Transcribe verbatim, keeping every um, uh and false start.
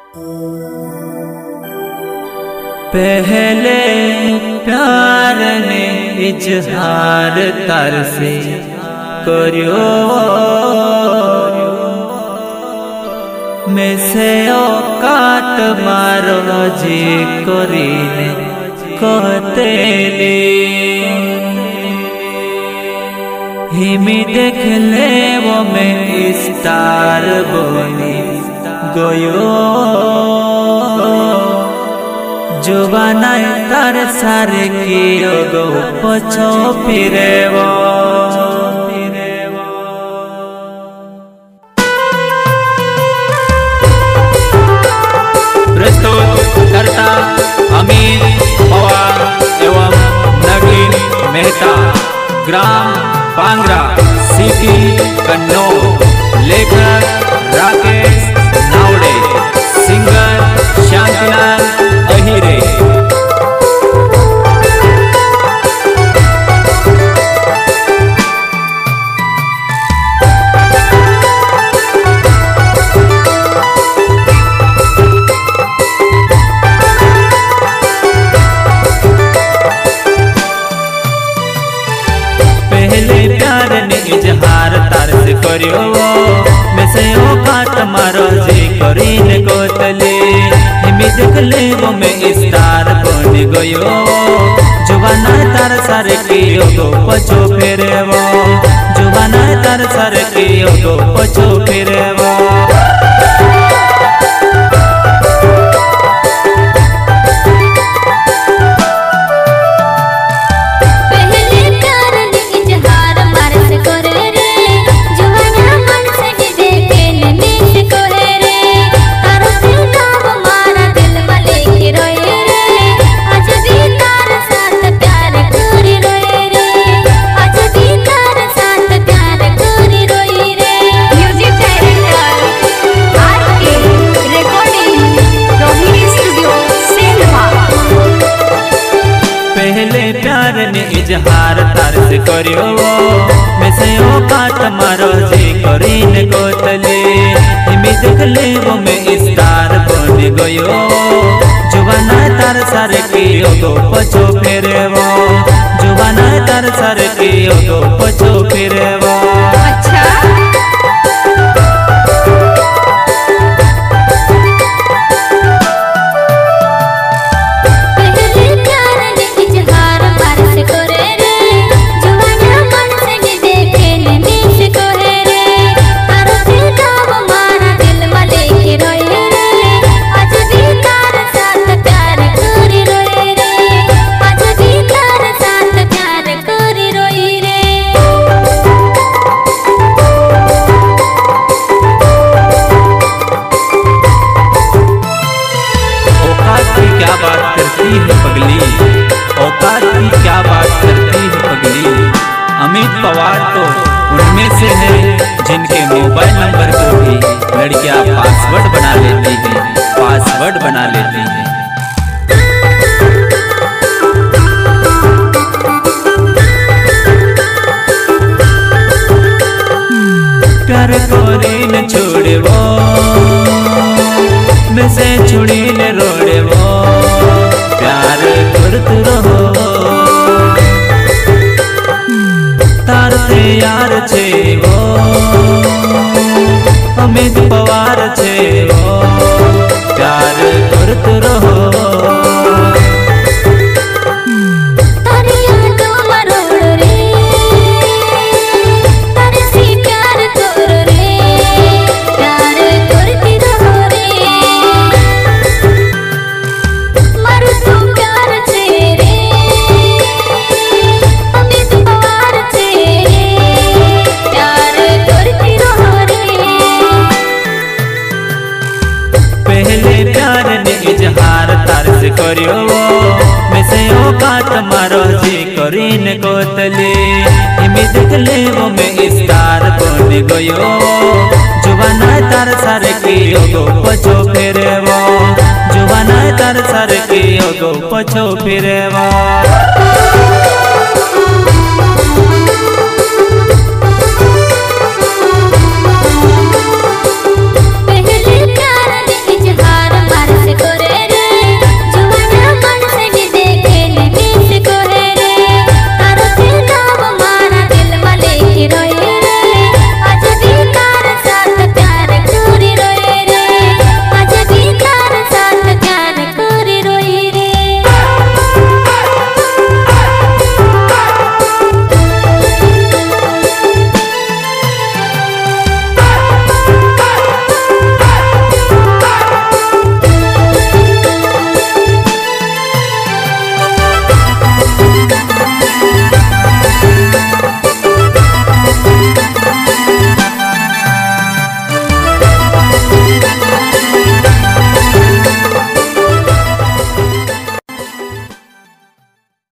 पहले प्यार ने इजहार तर से करियो, में से औकात मारो जी करीने कहते हिमी देख ले वो में स्टार बनी गयो, जुबाना तार सारे कियो गो पछो फिरे वो। प्रस्तुत करता अमित पवार एवं नवीन मेहता, ग्राम पांगरा, सिटी कन्नौज। लेखक राकेश नावड़े, सिंगर शांतिलाल अहिरे। पहले प्यार ने इजहार तार से करियो, में से औकात मारो जी करीने कोतले, हिमी देख ले वो में स्टार बन गयो, जुबाना तार सारे कियो गो पछो फेरे वो, जुबाना तार सारे कियो गो पछो फेरे वो। प्यार ने इजहार तार से करियो, में से औकात मारो जी करीने कोतले, हिमी देख ले वो में स्टार बन गयो, जुबाना तार सारे कियो गो पछो फेरे वो, जुबाना तार सारे कियो गो पछो फेरे वो। अच्छा क्या बात करती है पगली, औकात की क्या बात करती है पगली। अमित पवार तो उनमें से है जिनके मोबाइल नंबर को भी लड़कियां पासवर्ड बना लेती हैं, पासवर्ड बना लेती हैं। प्यार कोरी न छोड़े वो, में से छुड़ी ने रोड़े वो, प्यार करत रहो तार से यार छे वो, अमित पवार छे वो, प्यार करत रहो। इजहार तार से करियो, में से औकात मारो जी करीने कोतले, हिमी देख ले वो में स्टार बन गयो, जुबाना तार सारे कियो गो पछो फेरे वो, जुबाना तार सारे कियो गो पछो फेरे वो।